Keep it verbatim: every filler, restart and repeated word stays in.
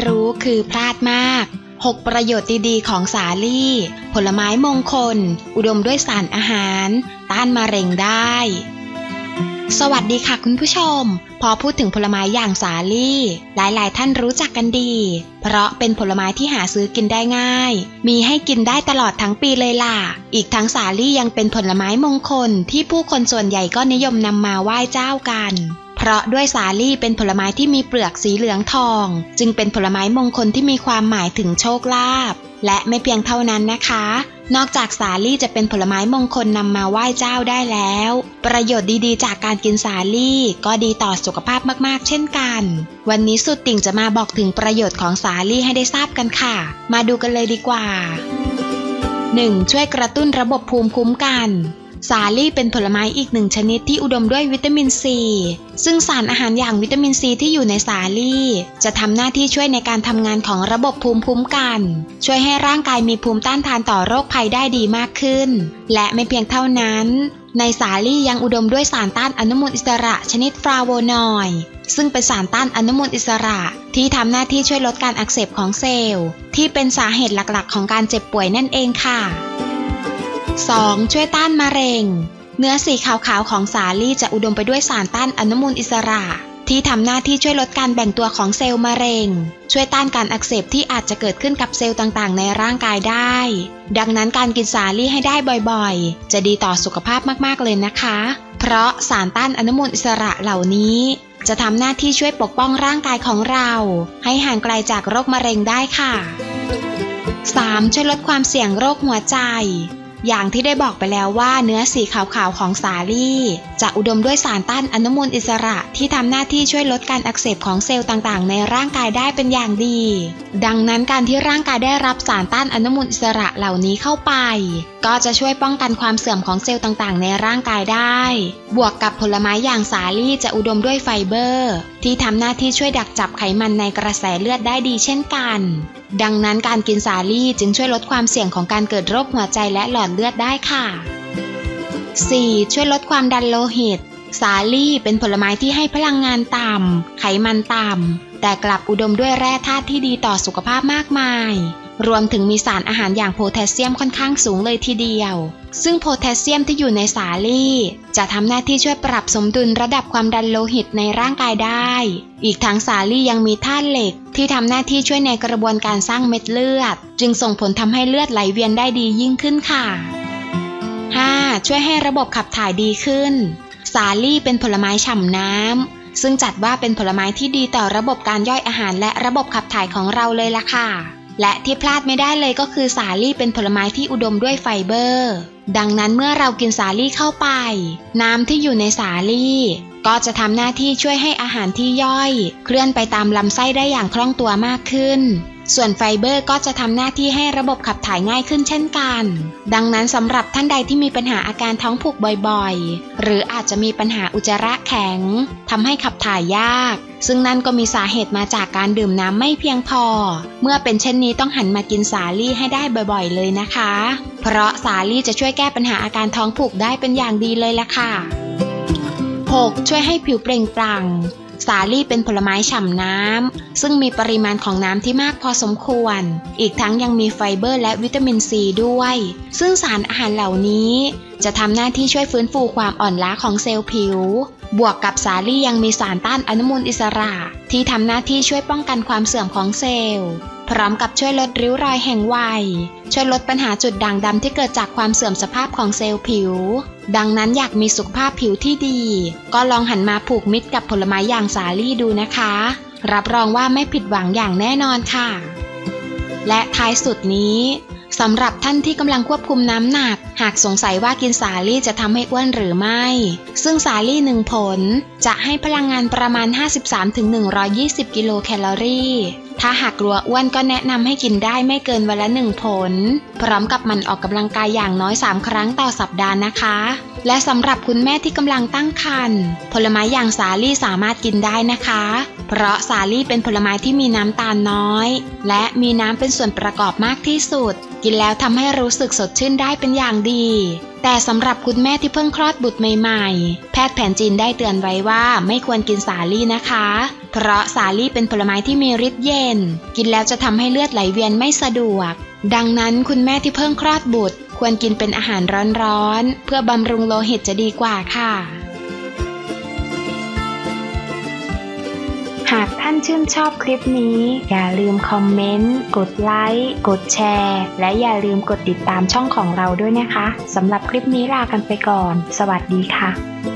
รู้คือพลาดมากหกประโยชน์ดีๆของสาลี่ผลไม้มงคลอุดมด้วยสารอาหารต้านมะเร็งได้สวัสดีค่ะคุณผู้ชมพอพูดถึงผลไม้อย่างสาลี่หลายๆท่านรู้จักกันดีเพราะเป็นผลไม้ที่หาซื้อกินได้ง่ายมีให้กินได้ตลอดทั้งปีเลยล่ะอีกทั้งสาลี่ยังเป็นผลไม้มงคลที่ผู้คนส่วนใหญ่ก็นิยมนำมาไหว้เจ้ากันเพราะด้วยสาลี่เป็นผลไม้ที่มีเปลือกสีเหลืองทองจึงเป็นผลไม้มงคลที่มีความหมายถึงโชคลาภและไม่เพียงเท่านั้นนะคะนอกจากสาลี่จะเป็นผลไม้มงคลนำมาไหว้เจ้าได้แล้วประโยชน์ดีๆจากการกินสาลี่ก็ดีต่อสุขภาพมากๆเช่นกันวันนี้สุดติ่งจะมาบอกถึงประโยชน์ของสาลี่ให้ได้ทราบกันค่ะมาดูกันเลยดีกว่า หนึ่ง. ช่วยกระตุ้นระบบภูมิคุ้มกันสาลี่เป็นผลไม้อีกหนึ่งชนิดที่อุดมด้วยวิตามินซีซึ่งสารอาหารอย่างวิตามินซีที่อยู่ในสาลี่จะทำหน้าที่ช่วยในการทำงานของระบบภูมิคุ้มกันช่วยให้ร่างกายมีภูมิต้านทานต่อโรคภัยได้ดีมากขึ้นและไม่เพียงเท่านั้นในสาลี่ยังอุดมด้วยสารต้านอนุมูลอิสระชนิดฟลาโวนอยด์ซึ่งเป็นสารต้านอนุมูลอิสระที่ทำหน้าที่ช่วยลดการอักเสบของเซลล์ที่เป็นสาเหตุหลักๆของการเจ็บป่วยนั่นเองค่ะสอง. ช่วยต้านมะเร็งเนื้อสีขาวๆของสาลี่จะอุดมไปด้วยสารต้านอนุมูลอิสระที่ทำหน้าที่ช่วยลดการแบ่งตัวของเซลล์มะเร็งช่วยต้านการอักเสบที่อาจจะเกิดขึ้นกับเซลล์ต่างๆในร่างกายได้ดังนั้นการกินสาลี่ให้ได้บ่อยๆจะดีต่อสุขภาพมากๆเลยนะคะเพราะสารต้านอนุมูลอิสระเหล่านี้จะทำหน้าที่ช่วยปกป้องร่างกายของเราให้ห่างไกลจากโรคมะเร็งได้ค่ะ สาม. ช่วยลดความเสี่ยงโรคหัวใจอย่างที่ได้บอกไปแล้วว่าเนื้อสีขาวๆของสาลี่จะอุดมด้วยสารต้านอนุมูลอิสระที่ทำหน้าที่ช่วยลดการอักเสบของเซลล์ต่างๆในร่างกายได้เป็นอย่างดีดังนั้นการที่ร่างกายได้รับสารต้านอนุมูลอิสระเหล่านี้เข้าไปก็จะช่วยป้องกันความเสื่อมของเซลล์ต่างๆในร่างกายได้บวกกับผลไม้อย่างสาลี่จะอุดมด้วยไฟเบอร์ที่ทำหน้าที่ช่วยดักจับไขมันในกระแสเลือดได้ดีเช่นกันดังนั้นการกินสาลี่จึงช่วยลดความเสี่ยงของการเกิดโรคหัวใจและหลอดเลือดได้ค่ะ สี่. ช่วยลดความดันโลหิตสาลี่เป็นผลไม้ที่ให้พลังงานต่ำไขมันต่ำแต่กลับอุดมด้วยแร่ธาตุที่ดีต่อสุขภาพมากมายรวมถึงมีสารอาหารอย่างโพแทสเซียมค่อนข้างสูงเลยทีเดียวซึ่งโพแทสเซียมที่อยู่ในสาลี่จะทำหน้าที่ช่วยปรับสมดุลระดับความดันโลหิตในร่างกายได้อีกทั้งสาลี่ยังมีธาตุเหล็กที่ทำหน้าที่ช่วยในกระบวนการสร้างเม็ดเลือดจึงส่งผลทำให้เลือดไหลเวียนได้ดียิ่งขึ้นค่ะ ห้า. ช่วยให้ระบบขับถ่ายดีขึ้นสาลี่เป็นผลไม้ฉ่ำน้ำซึ่งจัดว่าเป็นผลไม้ที่ดีต่อระบบการย่อยอาหารและระบบขับถ่ายของเราเลยล่ะค่ะและที่พลาดไม่ได้เลยก็คือสาลี่เป็นผลไม้ที่อุดมด้วยไฟเบอร์ดังนั้นเมื่อเรากินสาลี่เข้าไปน้ำที่อยู่ในสาลี่ก็จะทำหน้าที่ช่วยให้อาหารที่ย่อยเคลื่อนไปตามลำไส้ได้อย่างคล่องตัวมากขึ้นส่วนไฟเบอร์ก็จะทำหน้าที่ให้ระบบขับถ่ายง่ายขึ้นเช่นกันดังนั้นสำหรับท่านใดที่มีปัญหาอาการท้องผูกบ่อยๆหรืออาจจะมีปัญหาอุจจาระแข็งทำให้ขับถ่ายยากซึ่งนั่นก็มีสาเหตุมาจากการดื่มน้ำไม่เพียงพอเมื่อเป็นเช่นนี้ต้องหันมากินสาลี่ให้ได้บ่อยๆเลยนะคะเพราะสาลี่จะช่วยแก้ปัญหาอาการท้องผูกได้เป็นอย่างดีเลยล่ะค่ะ หก. ช่วยให้ผิวเปล่งปลั่งสาลี่เป็นผลไม้ฉ่ำน้ำซึ่งมีปริมาณของน้ำที่มากพอสมควรอีกทั้งยังมีไฟเบอร์และวิตามินซีด้วยซึ่งสารอาหารเหล่านี้จะทำหน้าที่ช่วยฟื้นฟูความอ่อนล้าของเซลล์ผิวบวกกับสาลี่ยังมีสารต้านอนุมูลอิสระที่ทำหน้าที่ช่วยป้องกันความเสื่อมของเซลล์พร้อมกับช่วยลดริ้วรอยแห่งวัยช่วยลดปัญหาจุดด่างดำที่เกิดจากความเสื่อมสภาพของเซลล์ผิวดังนั้นอยากมีสุขภาพผิวที่ดีก็ลองหันมาผูกมิตรกับผลไม้อย่างสาลี่ดูนะคะรับรองว่าไม่ผิดหวังอย่างแน่นอนค่ะและท้ายสุดนี้สำหรับท่านที่กำลังควบคุมน้ำหนักหากสงสัยว่ากินสาลี่จะทำให้อ้วนหรือไม่ซึ่งสาลี่หนึ่งผลจะให้พลังงานประมาณ ห้าสิบสามถึงหนึ่งร้อยยี่สิบ กิโลแคลอรี่ถ้าหากกลัวอ้วนก็แนะนำให้กินได้ไม่เกินวันละหนึ่งผลพร้อมกับหมั่นออกกำลังกายอย่างน้อยสามครั้งต่อสัปดาห์นะคะและสำหรับคุณแม่ที่กำลังตั้งครรภ์ผลไม้อย่างสาลี่สามารถกินได้นะคะเพราะสาลี่เป็นผลไม้ที่มีน้ำตาลน้อยและมีน้ำเป็นส่วนประกอบมากที่สุดกินแล้วทำให้รู้สึกสดชื่นได้เป็นอย่างดีแต่สำหรับคุณแม่ที่เพิ่งคลอดบุตรใหม่ๆแพทย์แผนจีนได้เตือนไว้ว่าไม่ควรกินสาลี่นะคะเพราะสาลี่เป็นผลไม้ที่มีฤทธิ์เย็นกินแล้วจะทำให้เลือดไหลเวียนไม่สะดวกดังนั้นคุณแม่ที่เพิ่งคลอดบุตรควรกินเป็นอาหารร้อนๆเพื่อบำรุงโลหิตจะดีกว่าค่ะหากท่านชื่นชอบคลิปนี้อย่าลืมคอมเมนต์กดไลค์กดแชร์และอย่าลืมกดติดตามช่องของเราด้วยนะคะสำหรับคลิปนี้ลากันไปก่อนสวัสดีค่ะ